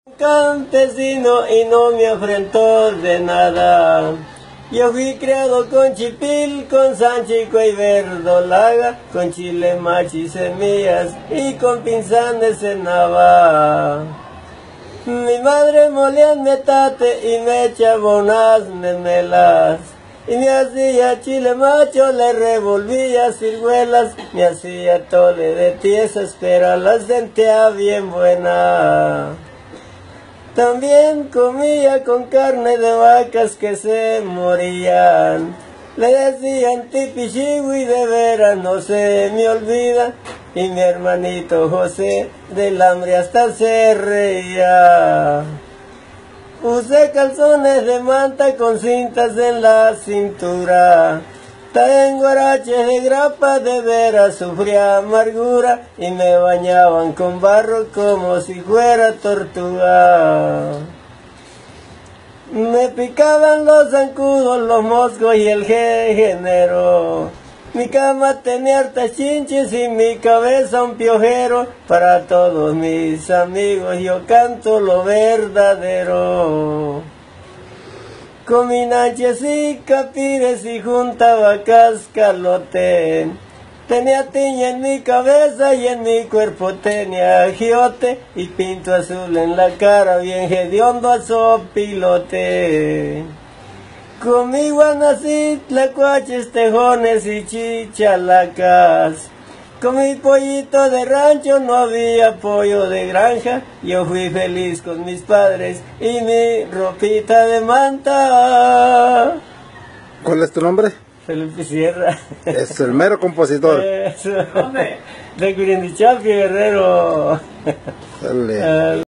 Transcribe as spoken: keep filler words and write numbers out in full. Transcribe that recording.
Campesino y no me afrentó de nada. Yo fui criado con chipil, con sanchico y verdolaga, con chile machi y semillas y con pinzanes en nava. Mi madre molía metate y me echaba unas memelas. Y me hacía chile macho, le revolvía ciruelas, me hacía tole de tiesas, pero la sentía bien buena. También comía con carne de vacas que se morían. Le decían tipichiwi, de veras no se me olvida. Y mi hermanito José del hambre hasta se reía. Usé calzones de manta con cintas en la cintura. Tengo araches de grapa, de veras sufría amargura, y me bañaban con barro como si fuera tortuga. Me picaban los zancudos, los moscos y el género. Mi cama tenía hartas chinches y mi cabeza un piojero. Para todos mis amigos yo canto lo verdadero. Comí nachos y capires y juntaba cascalote. Tenía tiña en mi cabeza y en mi cuerpo tenía giote, y pinto azul en la cara, bien hediondo a sopilote. Comí guanacit, tlacuaches, tejones y chichalacas. Comí pollito de rancho, no había pollo de granja. Yo fui feliz con mis padres y mi ropita de manta. ¿Cuál es tu nombre? Felipe Sierra. Es el mero compositor. Eso. ¿Dónde? De Curindichapi, Guerrero. Dale.